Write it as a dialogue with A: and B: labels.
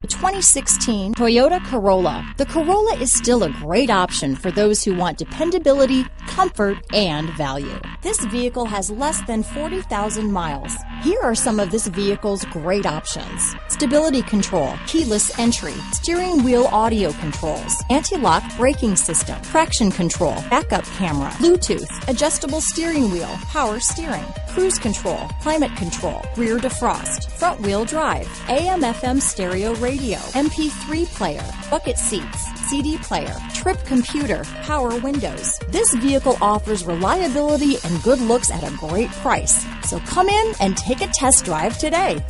A: The 2016 Toyota Corolla. The Corolla is still a great option for those who want dependability, comfort, and value. This vehicle has less than 40,000 miles. Here are some of this vehicle's great options: stability control, keyless entry, steering wheel audio controls, anti-lock braking system, traction control, backup camera, Bluetooth, adjustable steering wheel, power steering, cruise control, climate control, rear defrost, front wheel drive, AM/FM stereo radio, MP3 player, bucket seats, CD player, trip computer, power windows. This vehicle offers reliability and good looks at a great price. So come in and take a test drive today.